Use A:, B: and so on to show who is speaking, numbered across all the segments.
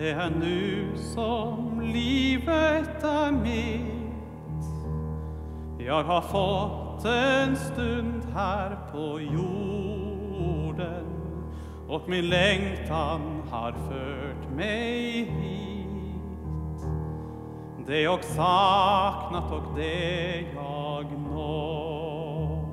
A: Det är nu som livet är mitt. Jag har fått en stund här på jorden, och min längtan har fört mig hit. Det jag saknat och det jag nått.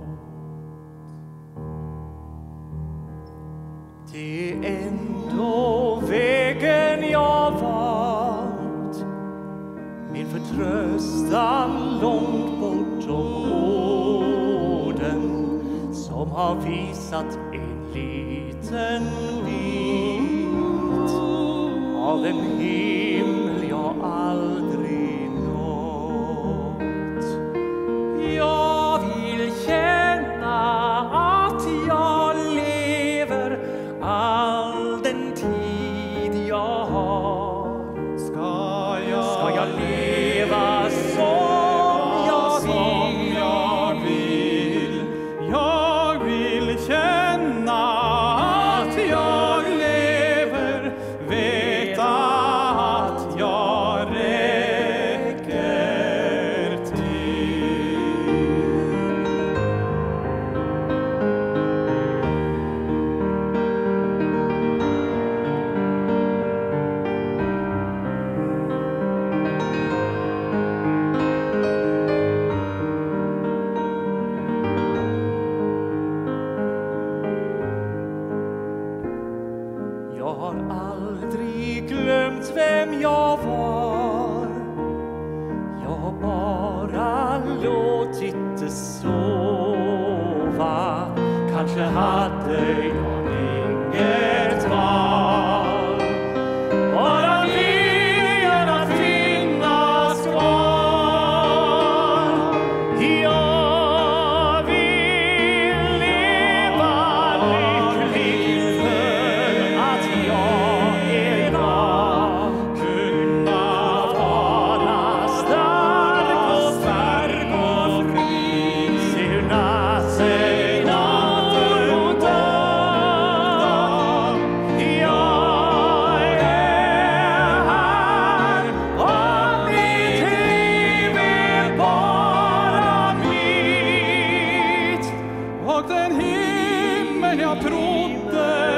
B: Det är ändå vägen jag valt, min förtröstan långt bortom orden, som har visat en liten bit av den himmel jag aldrig nått. Jag vill känna att jag lever all den tid jag har. Ska jag leva som jag vill?
A: Jag vill känna att jag lever, veta att jag räcker till.
B: Jag har aldrig glömt vem jag var. Jag har bara låtit det sova. Kanske hade jag inget val. Bara viljan att finnas kvar. Jag vill leva lycklig för att jag en dag kunna vara stark och fri. Se hur natten mot dag. Jag är här och mitt liv är bara mitt.
A: Och den himmel jag trodde